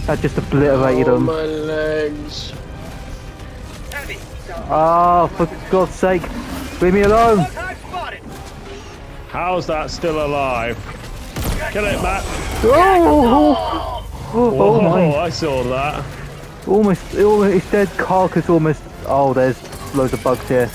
That just obliterated Oh, them. my legs. Oh, for God's sake. Leave me alone. How's that still alive? Kill it, Matt. Oh my. I saw that. Almost, its dead carcass almost. Oh, there's loads of bugs here.